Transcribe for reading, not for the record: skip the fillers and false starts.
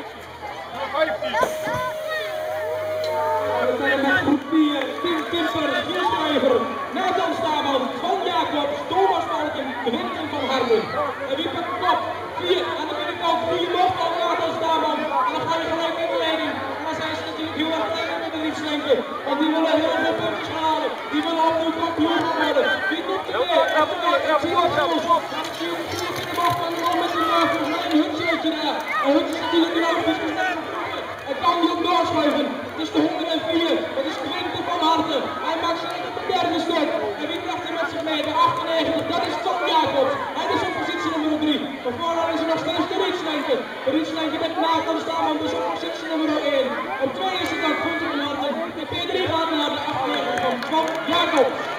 Met groep 4, Tim Kimper, Gilles Schrijver, Nathan Staman, Van Jacobs, Thomas Valken, Quinten van Harden. En wie pakt de kop? 4 aan de binnenkant, 4 mocht van Nathan Staman. En dan ga je gelijk in de leiding. En dan zijn ze natuurlijk heel erg blij met de Rietslenken. Want die willen heel veel puntjes halen. Die willen opnieuw kampioen worden. Wie komt er weer? Ik zie wat goals. Dan zie je de macht van de man met de naam volgens mij een Huntje daar. En Huntje is natuurlijk de ouders. Hij kan die ook doorschuiven. Het is de 104. Dat is Quinten van Harden. Hij maakt zijn op de derde stuk. En wie krijgt hij met zich mee? De 98. Dat is Tom Jacobs. Hij is op positie nummer 3. Van vooraan is er nog steeds de Rietslenken. De Rietslenken met Nathan Staman dus op positie nummer 1. Op 2 is het dan Quinten van Harden. En P3 gaat naar de 98 van Tom Jacobs.